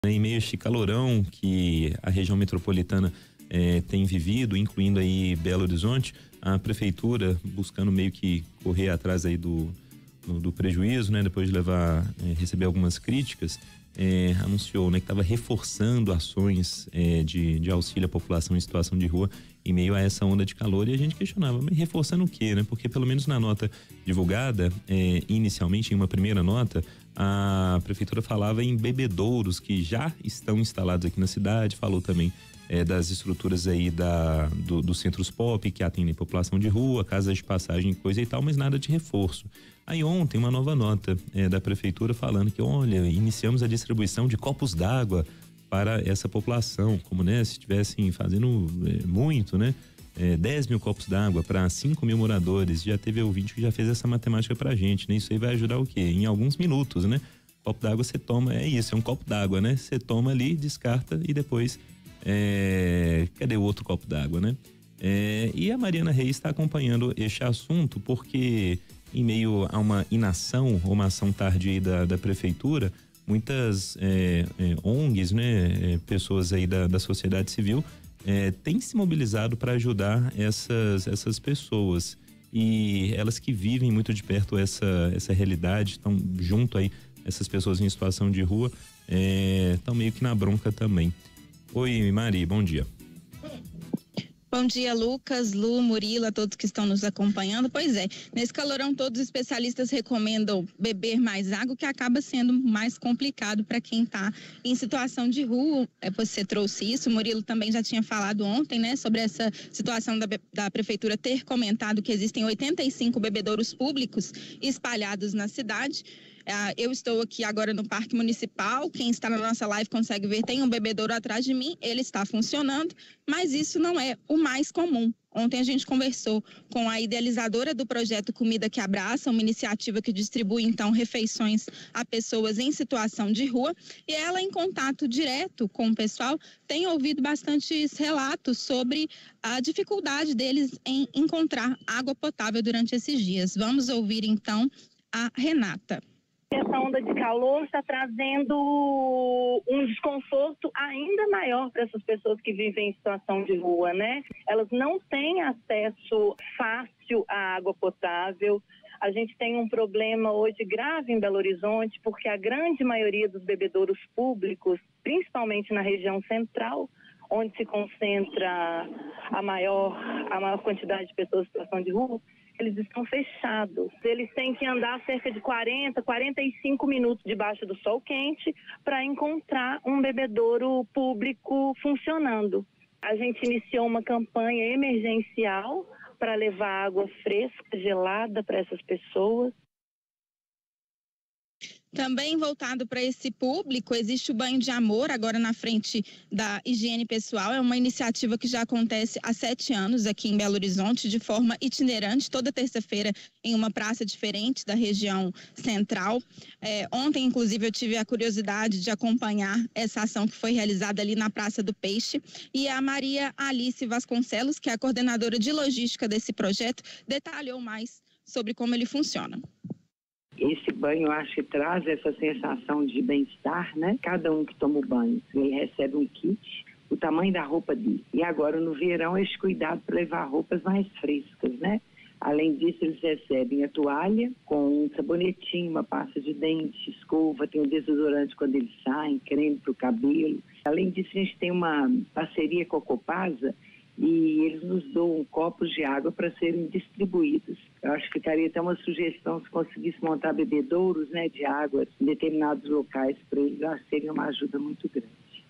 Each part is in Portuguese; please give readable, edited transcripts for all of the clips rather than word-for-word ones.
Em meio a este calorão que a região metropolitana tem vivido, incluindo aí Belo Horizonte, a prefeitura buscando meio que correr atrás aí do prejuízo, né? Depois de receber algumas críticas, anunciou, né, que estava reforçando ações de auxílio à população em situação de rua em meio a essa onda de calor, e a gente questionava, mas reforçando o quê, né? Porque pelo menos na nota divulgada, inicialmente em uma primeira nota, a prefeitura falava em bebedouros que já estão instalados aqui na cidade, falou também das estruturas aí dos centros pop que atendem população de rua, casas de passagem, coisa e tal, mas nada de reforço. Aí ontem uma nova nota da prefeitura falando que, olha, iniciamos a distribuição de copos d'água para essa população, como, né, se estivessem fazendo muito, né? 10 mil copos d'água para 5 mil moradores. Já teve ouvinte que já fez essa matemática pra gente, né? Isso aí vai ajudar o quê? Em alguns minutos, né? Copo d'água você toma, é um copo d'água, né? Você toma ali, descarta e depois cadê o outro copo d'água, né? E a Mariana Reis está acompanhando este assunto porque em meio a uma inação ou uma ação tardia da prefeitura, muitas ONGs, né? Pessoas aí da sociedade civil têm se mobilizado para ajudar essas pessoas, e elas que vivem muito de perto essa realidade, estão junto aí essas pessoas em situação de rua, estão meio que na bronca também. Oi, Mari, bom dia. Bom dia, Lucas, Lu, Murilo, a todos que estão nos acompanhando. Pois é, nesse calorão todos os especialistas recomendam beber mais água, que acaba sendo mais complicado para quem está em situação de rua. Você trouxe isso, o Murilo também já tinha falado ontem, né, sobre essa situação da prefeitura ter comentado que existem 85 bebedouros públicos espalhados na cidade. Eu estou aqui agora no Parque Municipal, quem está na nossa live consegue ver, tem um bebedouro atrás de mim, ele está funcionando, mas isso não é o mais comum. Ontem a gente conversou com a idealizadora do projeto Comida que Abraça, uma iniciativa que distribui então refeições a pessoas em situação de rua, e ela, em contato direto com o pessoal, tem ouvido bastantes relatos sobre a dificuldade deles em encontrar água potável durante esses dias. Vamos ouvir então a Renata. Essa onda de calor está trazendo um desconforto ainda maior para essas pessoas que vivem em situação de rua, né? Elas não têm acesso fácil à água potável. A gente tem um problema hoje grave em Belo Horizonte, porque a grande maioria dos bebedouros públicos, principalmente na região central, onde se concentra a maior quantidade de pessoas em situação de rua, eles estão fechados. Eles têm que andar cerca de 45 minutos debaixo do sol quente para encontrar um bebedouro público funcionando. A gente iniciou uma campanha emergencial para levar água fresca, gelada para essas pessoas. Também voltado para esse público, existe o Banho de Amor, agora na frente da higiene pessoal. É uma iniciativa que já acontece há 7 anos aqui em Belo Horizonte, de forma itinerante, toda terça-feira em uma praça diferente da região central. Ontem, inclusive, eu tive a curiosidade de acompanhar essa ação que foi realizada ali na Praça do Peixe. E a Maria Alice Vasconcelos, que é a coordenadora de logística desse projeto, detalhou mais sobre como ele funciona. Esse banho, eu acho que traz essa sensação de bem-estar, né? Cada um que toma o banho, ele recebe um kit, o tamanho da roupa dele. E agora, no verão, esse cuidado para levar roupas mais frescas, né? Além disso, eles recebem a toalha com um sabonetinho, uma pasta de dente, escova, tem um desodorante quando eles saem, creme para o cabelo. Além disso, a gente tem uma parceria com a Copasa, e eles nos dão copos de água para serem distribuídos. Eu acho que ficaria até uma sugestão se conseguisse montar bebedouros, né, de água em determinados locais para eles, acho que seria uma ajuda muito grande.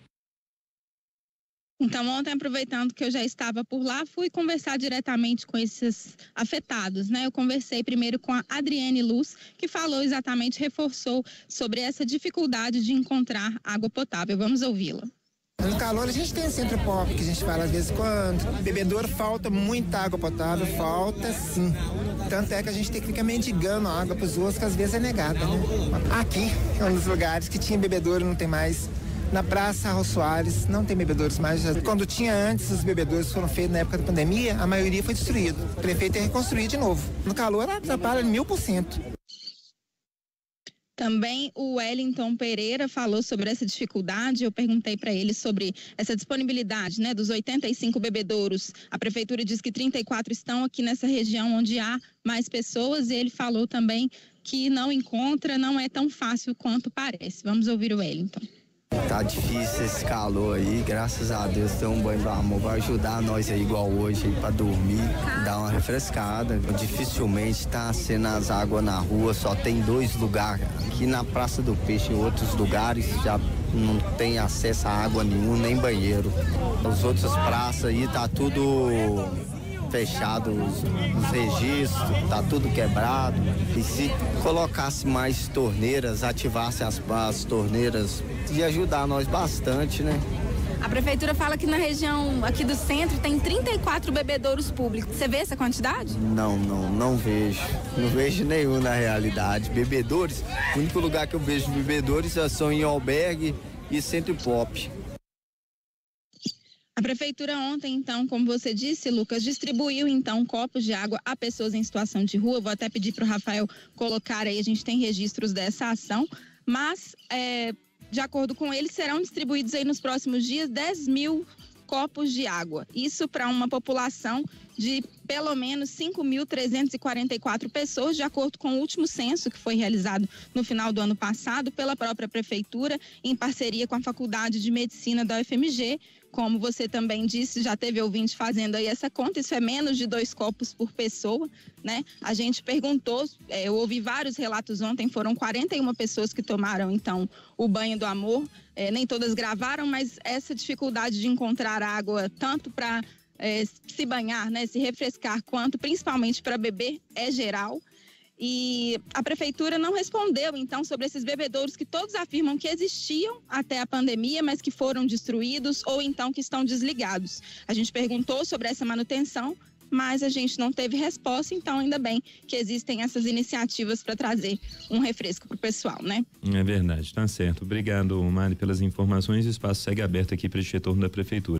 Então, ontem, aproveitando que eu já estava por lá, fui conversar diretamente com esses afetados, né? Eu conversei primeiro com a Adriane Luz, que falou exatamente, reforçou sobre essa dificuldade de encontrar água potável. Vamos ouvi-la. No calor a gente tem o centro pop, que a gente fala às vezes quando. Bebedouro falta muita água potável, falta sim. Tanto é que a gente tem que ficar mendigando água para os outros, que às vezes é negada, né? Aqui é um dos lugares que tinha bebedouro, não tem mais. Na Praça Raul Soares não tem bebedouros mais. Quando tinha antes, os bebedouros foram feitos na época da pandemia, a maioria foi destruído. O prefeito tem que reconstruir de novo. No calor ela atrapalha 1000%. Também o Wellington Pereira falou sobre essa dificuldade. Eu perguntei para ele sobre essa disponibilidade, né, dos 85 bebedouros. A prefeitura diz que 34 estão aqui nessa região onde há mais pessoas, e ele falou também que não encontra, não é tão fácil quanto parece. Vamos ouvir o Wellington. Tá difícil esse calor aí, graças a Deus tem um banho do amor, vai ajudar nós aí igual hoje aí pra dormir, dar uma refrescada. Dificilmente tá sendo as águas na rua, só tem 2 lugares, aqui na Praça do Peixe, em outros lugares já não tem acesso a água nenhuma, nem banheiro. As outras praças aí tá tudo fechado, os registros, tá tudo quebrado. E se colocasse mais torneiras, ativasse as torneiras, ia ajudar nós bastante, né? A prefeitura fala que na região aqui do centro tem 34 bebedouros públicos. Você vê essa quantidade? Não vejo. Não vejo nenhum na realidade. Bebedouros, o único lugar que eu vejo bebedouros são em albergue e centro pop. A prefeitura ontem, então, como você disse, Lucas, distribuiu, então, copos de água a pessoas em situação de rua. Vou até pedir para o Rafael colocar aí, a gente tem registros dessa ação, mas, de acordo com ele, serão distribuídos aí nos próximos dias 10 mil copos de água. Isso para uma população de pelo menos 5.344 pessoas, de acordo com o último censo que foi realizado no final do ano passado pela própria prefeitura, em parceria com a Faculdade de Medicina da UFMG. Como você também disse, já teve ouvinte fazendo aí essa conta, isso é menos de 2 copos por pessoa, né? A gente perguntou, eu ouvi vários relatos ontem, foram 41 pessoas que tomaram, então, o banho do amor. Nem todas gravaram, mas essa dificuldade de encontrar água, tanto para se banhar, né, se refrescar, quanto principalmente para beber, é geral. E a prefeitura não respondeu, então, sobre esses bebedouros que todos afirmam que existiam até a pandemia, mas que foram destruídos ou então que estão desligados. A gente perguntou sobre essa manutenção, mas a gente não teve resposta, então ainda bem que existem essas iniciativas para trazer um refresco para o pessoal, né? É verdade, tá certo. Obrigado, Mari, pelas informações. O espaço segue aberto aqui para este retorno da prefeitura.